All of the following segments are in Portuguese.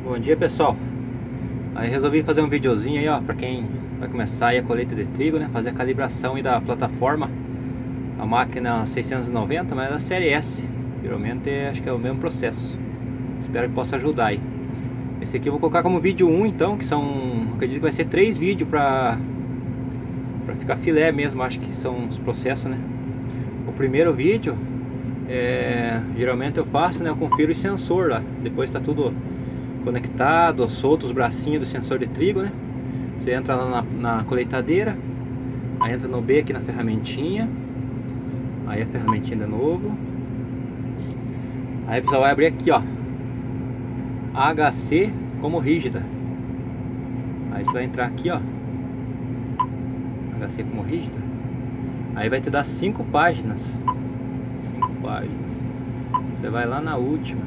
Bom dia, pessoal. Aí resolvi fazer um videozinho aí, ó, para quem vai começar aí a colheita de trigo, né? Fazer a calibração aí da plataforma. A máquina 690, mas é da série S. Geralmente acho que é o mesmo processo. Espero que possa ajudar aí. Esse aqui eu vou colocar como vídeo 1, então, que são, acredito que vai ser 3 vídeos pra ficar filé mesmo, acho que são os processos, né? O primeiro vídeo, geralmente eu faço, né? Eu confiro o sensor lá. Depois tá tudo conectado, solto os bracinhos do sensor de trigo, né? Você entra lá na colheitadeira, aí entra no B aqui na ferramentinha, aí a ferramentinha de novo, aí você vai abrir aqui, ó, HC como rígida, aí você vai entrar aqui, ó, HC como rígida, aí vai te dar 5 páginas, 5 páginas, você vai lá na última,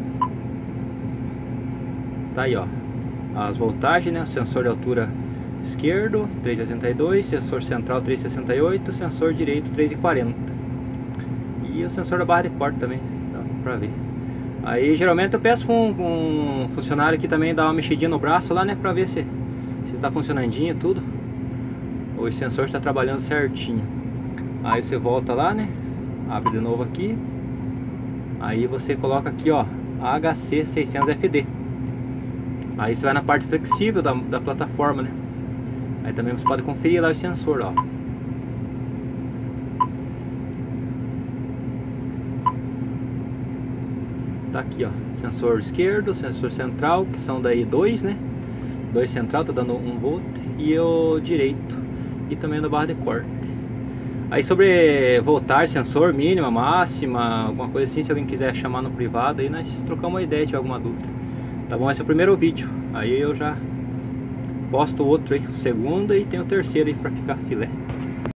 tá aí, ó, as voltagens, né? O sensor de altura esquerdo 3,82, sensor central 3,68, sensor direito 3,40 e o sensor da barra de corte também, dá pra ver. Aí geralmente eu peço com um funcionário que também dá uma mexidinha no braço lá, né, pra ver se tá funcionandinho tudo, o sensor está trabalhando certinho. Aí você volta lá, né, abre de novo aqui, aí você coloca aqui, ó, HC600FD. Aí você vai na parte flexível da plataforma, né? Aí também você pode conferir lá o sensor, ó. Tá aqui, ó, sensor esquerdo, sensor central, que são daí dois, né? 2 central, tá dando 1 volt, e o direito, e também da barra de corte. Aí sobre voltar sensor mínima, máxima, alguma coisa assim, se alguém quiser chamar no privado, aí nós trocamos uma ideia, se tiver alguma dúvida. Tá bom, esse é o primeiro vídeo. Aí eu já posto outro aí, o segundo, e tem o terceiro aí pra ficar filé.